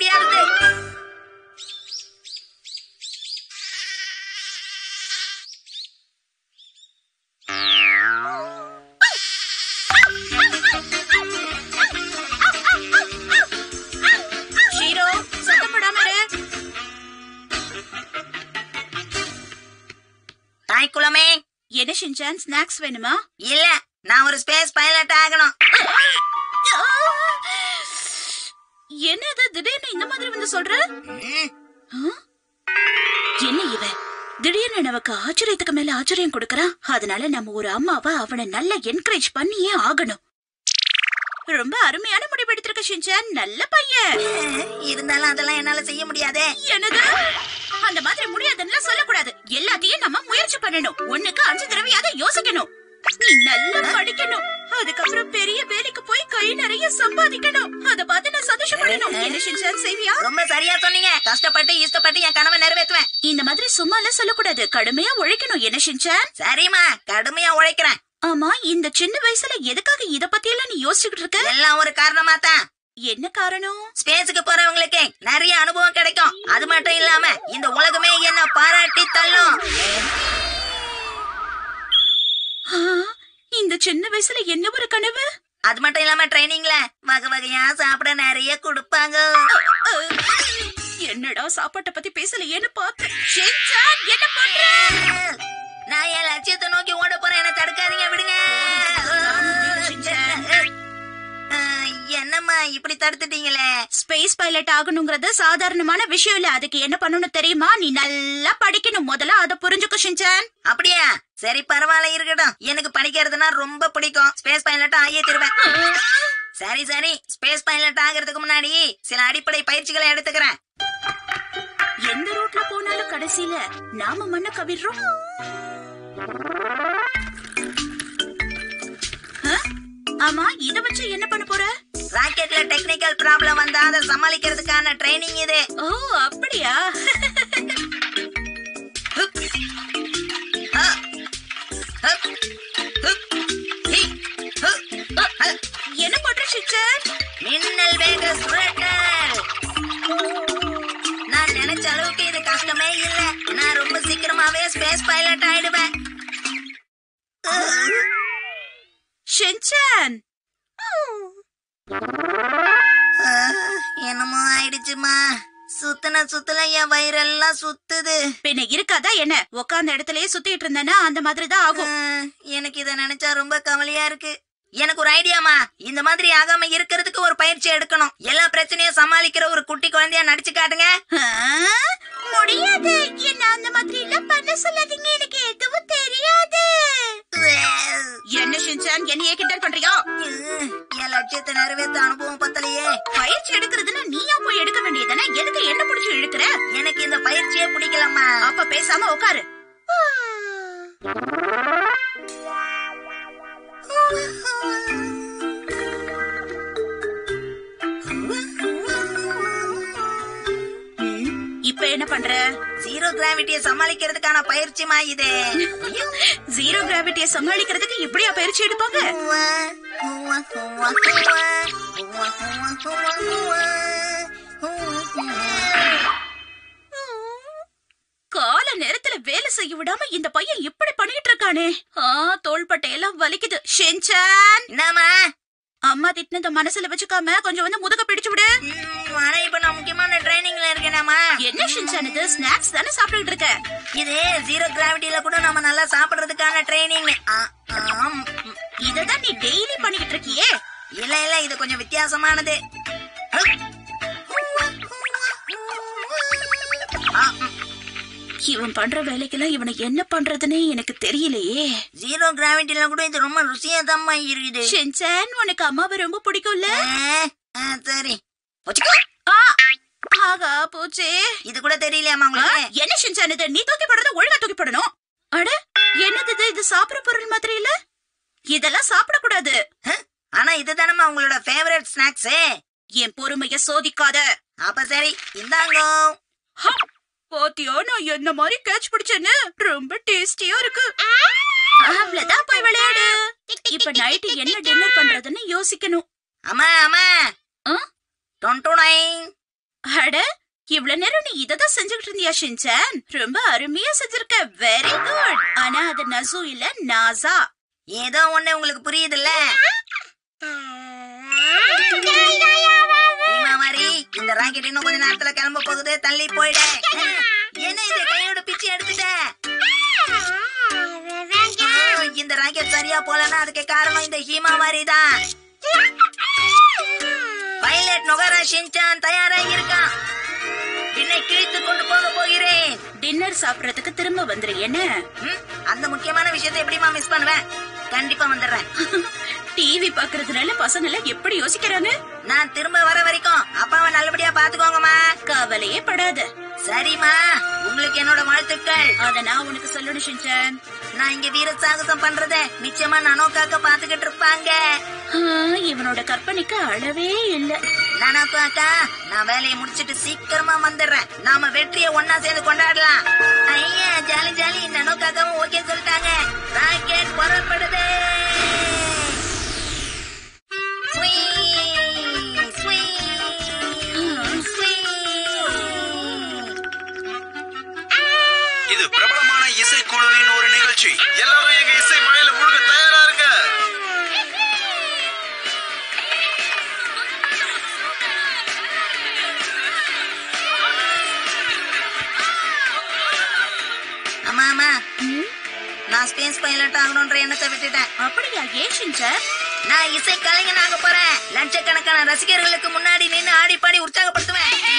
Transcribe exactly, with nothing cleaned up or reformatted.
முடியாது. ஷீரோ, சத்தப்படாம இரு. தாய் குலமே, என்ன ஷின்சான், ஸ்நாக்ஸ் வேணுமா? இல்ல, நான் ஒரு ஸ்பேஸ் பைலட் ஆகணும். என்னது திடீர்னு இந்த மாதிரி வந்து சொல்ற? என்ன இவன் திடீர்னு நமக்கு ஆச்சரியத்துக்கு மேல ஆச்சரியம் கொடுக்கறான். அதனால நம்ம ஒரு அம்மாவா அவனை நல்லா என்கரேஜ் பண்ணியே ஆகணும். ரொம்ப அருமையான முடிவு எடுத்திருக்க ஷின்சான், நல்ல பையன். இருந்தாலும் அதெல்லாம் என்னால செய்ய முடியாதே. என்னது? அந்த மாதிரி முடியாதுன்னு சொல்லக்கூடாது. எல்லாத்தையும் நம்ம முயற்சி பண்ணணும். ஒண்ணுக்கு அஞ்சு தடவையாவது யோசிக்கணும். நீ நல்லா படிக்கணும், அதுக்கப்புறம் பெரிய வேலைக்கு போய் கை நிறைய சம்பாதிக்கணும். அத பார்த்து நான் சந்தோஷப்படணும். என்ன ஷின்சான், செய்வியா? ரொம்ப சரியா சொன்னீங்க. கஷ்டப்பட்டு இஷ்டப்பட்டு என் கனவை நிறைவேற்றுவேன். இந்த மாதிரி சும்மா எல்லாம் சொல்லக்கூடாது, கடுமையா உழைக்கணும். என்ன ஷின்சான்? சரிமா, கடுமையா உழைக்கிறேன். ஆமா, இந்த சின்ன வயசுல எதுக்காக இத பத்தி எல்லாம் நீ யோசிச்சுட்டு இருக்க? எல்லாம் ஒரு காரணமா தான். என்ன காரணம்? ஸ்பேஸுக்கு போறவங்களுக்கு நிறைய அனுபவம் கிடைக்கும். அது மட்டும் இல்லாம இந்த உலகமே என்ன பாராட்டி தள்ளும். இந்த சின்ன வயசுல என்ன ஒரு கனவு? அது மட்டும் இல்லாம ட்ரைனிங்ல வகை வகையா சாப்பிட நிறைய கொடுப்பாங்க. என்னடா சாப்பாட்டை பத்தி பேசலையேன்னு பார்த்தேன். ஷின்சான், என்ன பண்ற? நான் என் லட்சியத்தை நோக்கி ஓட போறேன். என்ன தடுக்காதீங்க, விடுங்க. என்னம்மா இப்படி தடுத்துட்டீங்களே? ஸ்பேஸ் பைலட் ஆகணுங்கிறது சாதாரணமான விஷயம் இல்ல. அதுக்கு என்ன பண்ணணும் தெரியுமா? நீ நல்லா படிக்கணும். முதல்ல அத புரிஞ்சுக்க ஷின்சான். அப்படியா? சரி, பரவாயில்ல, இருக்கட்டும். எனக்கு படிக்கிறதுனா ரொம்ப பிடிக்கும். ஸ்பேஸ் பைலட் ஆகியே தருவேன். சரி சரி, ஸ்பேஸ் பைலட் ஆகிறதுக்கு முன்னாடி சில அடிப்படை பயிற்சிகளை எடுத்துக்கிறேன். எந்த ரூட்ல போனாலும் கடைசியில நாம மண்ண கவிடுறோம். ஆமா, இத வச்சு என்ன பண்ண போற? ராக்கெட்ல டெக்னிக்கல் ப்ராப்ளம் வந்தா அதை சமாளிக்கிறதுக்கான ட்ரைனிங் இது. ஓ, அப்படியா? என்ன பண்ற ஷின்சான்? மின்னல் வேக சுழற்றல். நான் நினைச்ச அளவுக்கு இது கஷ்டமே இல்ல. நான் ரொம்ப சீக்கிரமாவே ஸ்பேஸ் பைலட் ஆயிடுவேன். ஷின்சான், என்னமோ ஆயிடுச்சுமா. சுத்தன சுத்தல என் வயிறெல்லாம் சுத்துது. பின்ன இருக்காதா என்ன? உட்கார்ந்த இடத்துலயே சுத்திட்டு இருந்தேன்னா அந்த மாதிரி தான் ஆகும். எனக்கு இத நினைச்சா ரொம்ப கவலையா இருக்கு. எனக்கு ஒரு ஐடியாமா. இந்த மாதிரி ஆகாம இருக்கிறதுக்கு ஒரு பயிற்சி எடுக்கணும். எல்லா பிரச்சனையும் சமாளிக்கிற ஒரு குட்டி குழந்தையா நடிச்சு காட்டுங்க. முடியாது. என்ன அந்த மாதிரி எல்லாம் பண்ண சொல்லாதீங்க, எனக்கு எதுவும் தெரியாது. என்ன ஷின்சான், என்னையே கிண்டல் பண்றியா? என் லட்சியத்தை நிறைவேற்ற அனுபவம் பத்தலையே. பயிற்சி எடுக்கிறதுன்னா நீயா போய் எடுக்க வேண்டியதானே? எதுக்கு என்ன பிடிச்சி இழுக்கிற? எனக்கு இந்த பயிற்சியே பிடிக்கலம்மா. அப்ப பேசாம உட்காரு. இப்ப என்ன பண்ற? ஜீரோ கிராவிட்டியை சமாளிக்கிறதுக்கான பயிற்சிமா இது. ஜீரோ கிராவிட்டியை சமாளிக்கிறதுக்கு இப்படியா பயிற்சி எடுப்பாங்க? கால நேரத்துல வேலை செய்ய விடாம இந்த பையன் இப்படி பண்ணிட்டு இருக்கானே. ஆ, தோள்பட்டை எல்லாம் வலிக்குது. ஷின்சான், என்னமா? அம்மா திட்டினத மனசுல வச்சுக்காம கொஞ்சம் வந்து முதுக பிடிச்சு விடு. ஆனா இப்ப நான் முக்கியமான ட்ரைனிங்ல இருக்கேனாமா. என்ன ஷின்சான், இது ஸ்நாக்ஸ் தானே சாப்பிட்டுட்டு இருக்க? இது ஜீரோ கிராவிட்டில கூட நம்ம நல்லா சாப்பிடுறதுக்கான ட்ரைனிங். இததான் நீ டெய்லி பண்ணிட்டு இருக்கியே? இல்ல இல்ல, இது கொஞ்சம் வித்தியாசமானது. இவன் பண்ற வேலைக்கெல்லாம் இவனை என்ன பண்றதுன்னு எனக்கு தெரியலையே. ஜீரோ கிராவிட்டில கூட இது ரொம்ப ருசியா தான் இருக்குது. ஷின்சான், உனக்கு அம்மாவை ரொம்ப பிடிக்கும்ல? சரி. ஆகா போச்சே. இது கூட தெரியலையாமா உங்களுக்கு? என்ன ஷின்சான் இது? நீ தூக்கி போடுறது ஒழுங்கா தூக்கி போடணும். அட, என்னது இது? இது சாப்பிடுற பொருள் மாதிரி இல்ல. இதெல்லாம் சாப்பிடக்கூடாது. ஆனா இதுதானமா உங்களோட ஃபேவரட் ஸ்நாக்ஸ். என் பொறுமைய சோதிக்காத. அப்ப சரி, இந்தாங்க. பாத்தியா, நான் என்ன மாதிரி கேட்ச் பிடிச்சேன்னு? ரொம்ப டேஸ்டியா இருக்கு. அவ்வளவுதான், போய் விளையாடு. இப்ப நைட்டு என்ன டின்னர் பண்றதுன்னு யோசிக்கணும். அம்மா அம்மா, அட இவ்வளவு நேரம் நீ இததான் செஞ்சுக்கிட்டு இருந்தியா ஷின்சான்? ரொம்ப அருமையா செஞ்சிருக்க. Very good. ஆனா அது நசு இல்ல, நாசா. ஏதோ ஒண்ணு உங்களுக்கு புரியுதுல்ல? மாதிரி இந்த ராக்கெட் இன்னும் கொஞ்ச நேரத்துல கிளம்ப போகுது. தள்ளி போயிட. என்ன இது கையோட பிச்சு எடுத்துட்ட? இந்த ராக்கெட் சரியா போலன்னா அதுக்கு காரணம் இந்த ஹீமா மாதிரி தான். பைலட் நொகாரா ஷின்சான் தயாராகி இருக்கான். பின்னை கிழித்து கொண்டு போக போகிறேன். டின்னர் சாப்பிடறதுக்கு திரும்ப வந்துரு. என்ன அந்த முக்கியமான விஷயத்தை எப்படிமா மிஸ் பண்ணுவேன்? கண்டிப்பா வந்துடுறேன். டிவி பாக்குறதுனால பசங்க எல்லாம் எப்படி யோசிக்கிறாங்க? நான் திரும்ப வர வரைக்கும் அப்பாவை நல்லபடியா பாத்துக்கோங்கம்மா. கவலையே படாத. சரிம்மா, உங்களுக்கு என்னோட வாழ்த்துக்கள். அத நான் உனக்கு சொல்லணும் ஷின்சான். நான் இங்க வீர சாகசம் பண்றத நிச்சயமா நனோக்காக்க பாத்துக்கிட்டு இருப்பாங்க. இவனோட கற்பனைக்கு அளவே இல்ல. நனோக்காக்கா, நான் வேலையை முடிச்சிட்டு சீக்கிரமா வந்துடுறேன். நாம வெற்றியை ஒன்னா சேர்ந்து கொண்டாடலாம். ஐயா ஜாலி ஜாலி. நனோக்காக்காவும் ஓகே சொல்லிட்டாங்க. ராக்கெட் புறப்படுது. இது பிரபலமான இசைக்குழுவின் ஒரு நிகழ்ச்சி. எல்லாரும் எங்க இசை மழையில முழுக தயாரா இருங்க. அம்மா அம்மா, நான் ஸ்பேஸ் பைலட் ஆகணும்ன்ற எண்ணத்தை விட்டுட்டேன். அப்படியா? ஏன் ஷின்சான்? நான் இசை கலைஞன் ஆக போறேன். லட்சக்கணக்கான ரசிகர்களுக்கு முன்னாடி நின்று ஆடி பாடி உற்சாகப்படுத்துவேன்.